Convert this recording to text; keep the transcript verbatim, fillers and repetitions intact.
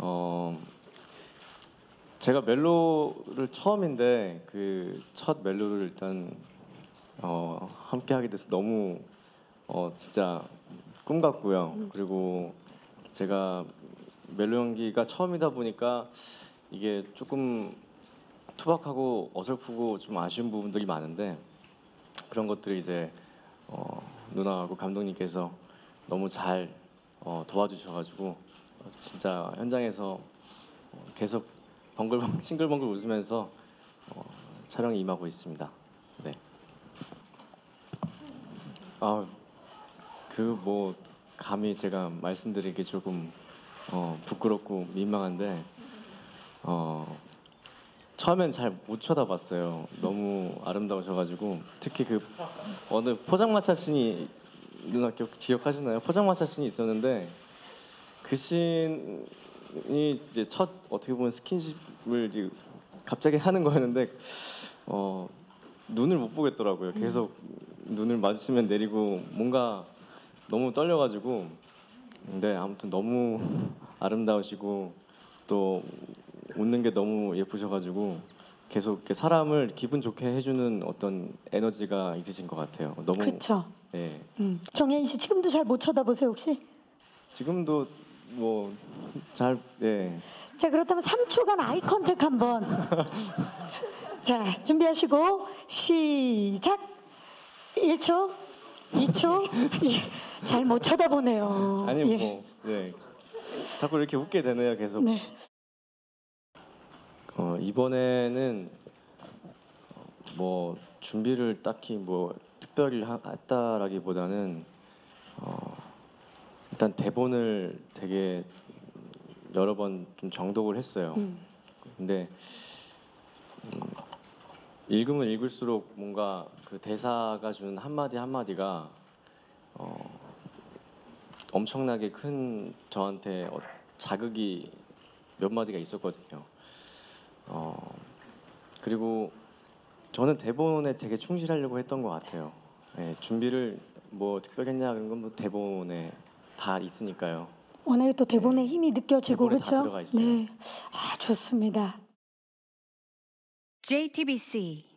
어, 제가 멜로를 처음인데 그 첫 멜로를 일단 어, 함께 하게 돼서 너무 어, 진짜 꿈 같고요. 그리고 제가 멜로 연기가 처음이다 보니까 이게 조금 투박하고 어설프고 좀 아쉬운 부분들이 많은데 그런 것들이 이제 어, 누나하고 감독님께서 너무 잘 어, 도와주셔가지고 진짜 현장에서 계속 벙글벙글 싱글벙글 웃으면서 어, 촬영에 임하고 있습니다. 네. 아, 그 뭐 감히 제가 말씀드리기 조금 어, 부끄럽고 민망한데 어, 처음엔 잘 못 쳐다봤어요. 너무 아름다우셔가지고 특히 그 어느 포장마차 씬이 누나 기억, 기억하시나요? 포장마차 씬이 있었는데 그 씬이 이제 첫 어떻게 보면 스킨십을 이제 갑자기 하는 거였는데 어, 눈을 못 보겠더라고요. 계속 눈을 마주치면 내리고 뭔가 너무 떨려가지고 근데 아무튼 너무 아름다우시고 또 웃는 게 너무 예쁘셔가지고 계속 이렇게 사람을 기분 좋게 해주는 어떤 에너지가 있으신 것 같아요. 너무 그렇죠. 네. 음. 정혜인 씨 지금도 잘 못 쳐다보세요 혹시? 지금도 뭐 잘 네. 자 그렇다면 삼 초간 아이 컨택 한번. 자 준비하시고 시작. 일 초, 이 초. 잘 못 쳐다보네요. 아니 예. 뭐 네. 자꾸 이렇게 웃게 되네요 계속. 네. 어, 이번에는 뭐 준비를 딱히 뭐 특별히 하, 했다라기보다는 어, 일단 대본을 되게 여러 번 좀 정독을 했어요. 음. 근데 음, 읽으면 읽을수록 뭔가 그 대사가 주는 한마디 한마디가 어, 엄청나게 큰 저한테 어, 자극이 몇 마디가 있었거든요. 어, 그리고 저는 대본에 되게 충실하려고 했던 것 같아요. 네, 준비를 뭐 특별히 했냐 그런 건 뭐 대본에 다 있으니까요. 워낙에 또 대본의 네. 힘이 느껴지고 대본에 다 그렇죠? 들어가 있어요. 네, 아 좋습니다. 제이티비씨